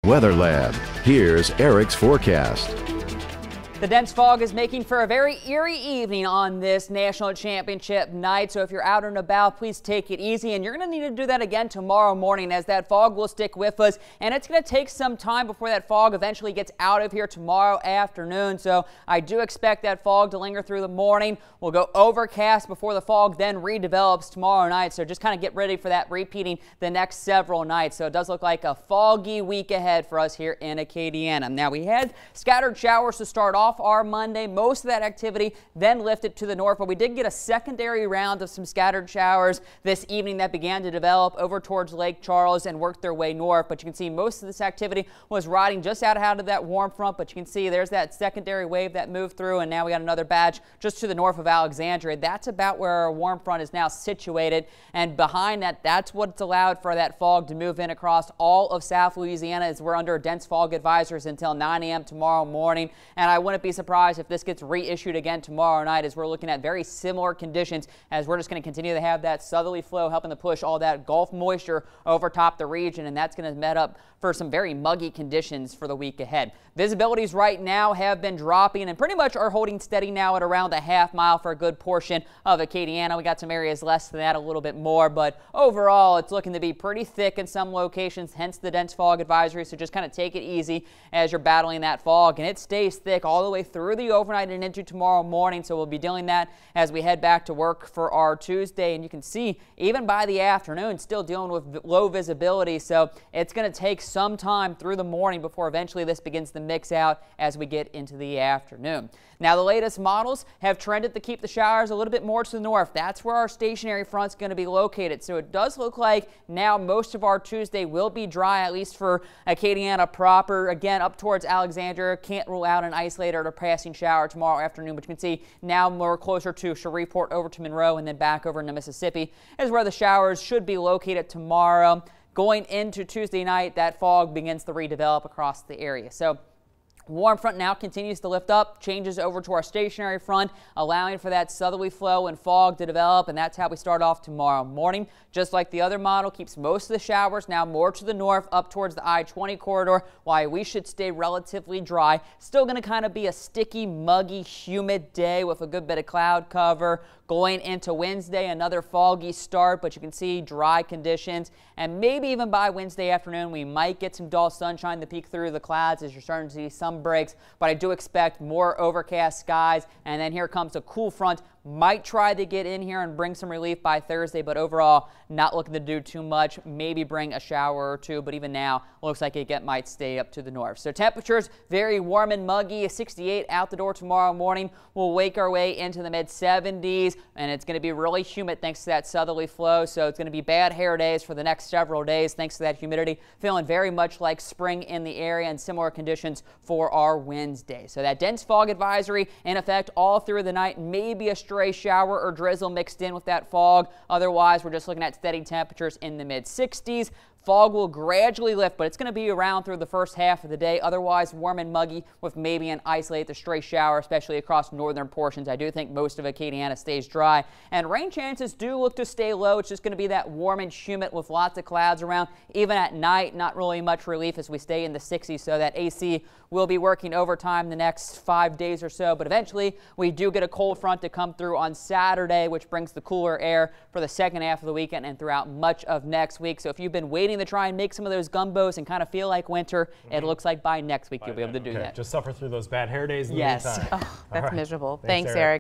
Weather Lab. Here's Eric's forecast. The dense fog is making for a very eerie evening on this national championship night. So if you're out and about, please take it easy. And you're going to need to do that again tomorrow morning, as that fog will stick with us. And it's going to take some time before that fog eventually gets out of here tomorrow afternoon. So I do expect that fog to linger through the morning. We'll go overcast before the fog then redevelops tomorrow night. So just kind of get ready for that repeating the next several nights. So it does look like a foggy week ahead for us here in Acadiana. Now, we had scattered showers to start off our Monday. Most of that activity then lifted to the north, but we did get a secondary round of some scattered showers this evening that began to develop over towards Lake Charles and worked their way north. But you can see most of this activity was riding just out of that warm front, but you can see there's that secondary wave that moved through, and now we got another batch just to the north of Alexandria. That's about where our warm front is now situated, and behind that, that's what's allowed for that fog to move in across all of South Louisiana, as we're under dense fog advisories until 9 a.m. tomorrow morning. And I wouldn't be surprised if this gets reissued again tomorrow night, as we're looking at very similar conditions, as we're just going to continue to have that southerly flow helping to push all that Gulf moisture over top the region, and that's going to met up for some very muggy conditions for the week ahead. Visibilities right now have been dropping and pretty much are holding steady now at around a half mile for a good portion of Acadiana. We got some areas less than that, a little bit more, but overall it's looking to be pretty thick in some locations, hence the dense fog advisory. So just kind of take it easy as you're battling that fog, and it stays thick all the way through the overnight and into tomorrow morning. So we'll be dealing that as we head back to work for our Tuesday, and you can see even by the afternoon still dealing with low visibility. So it's going to take some time through the morning before eventually this begins to mix out as we get into the afternoon. Now, the latest models have trended to keep the showers a little bit more to the north. That's where our stationary front's going to be located. So it does look like now most of our Tuesday will be dry, at least for Acadiana proper. Again, up towards Alexandria, can't rule out an isolated or passing shower tomorrow afternoon, but you can see now more closer to Shreveport over to Monroe and then back over into Mississippi is where the showers should be located tomorrow. Going into Tuesday night, that fog begins to redevelop across the area. So warm front now continues to lift up, changes over to our stationary front, allowing for that southerly flow and fog to develop, and that's how we start off tomorrow morning. Just like the other model, keeps most of the showers now more to the north up towards the I-20 corridor, while we should stay relatively dry. Still going to kind of be a sticky, muggy, humid day with a good bit of cloud cover. Going into Wednesday, another foggy start, but you can see dry conditions, and maybe even by Wednesday afternoon we might get some dull sunshine to peek through the clouds as you're starting to see some breaks, but I do expect more overcast skies. And then here comes a cool front. Might try to get in here and bring some relief by Thursday, but overall not looking to do too much. Maybe bring a shower or two, but even now looks like it might stay up to the north. So temperatures very warm and muggy. 68 out the door tomorrow morning. We'll wake our way into the mid 70s, and it's going to be really humid thanks to that southerly flow. So it's going to be bad hair days for the next several days thanks to that humidity. Feeling very much like spring in the area, and similar conditions for our Wednesday. So that dense fog advisory in effect all through the night. Maybe a stray shower or drizzle mixed in with that fog. Otherwise, we're just looking at steady temperatures in the mid 60s. Fog will gradually lift, but it's going to be around through the first half of the day. Otherwise, warm and muggy with maybe an isolated stray shower, especially across northern portions. I do think most of Acadiana stays dry, and rain chances do look to stay low. It's just going to be that warm and humid with lots of clouds around. Even at night, not really much relief as we stay in the 60s, so that AC will be working overtime the next 5 days or so. But eventually, we do get a cold front to come through on Saturday, which brings the cooler air for the second half of the weekend and throughout much of next week. So if you've been waiting to try and make some of those gumbos and kind of feel like winter, it looks like by next week you'll be able to do that. Just suffer through those bad hair days in the yes. meantime. Oh, that's miserable. Thanks, Eric.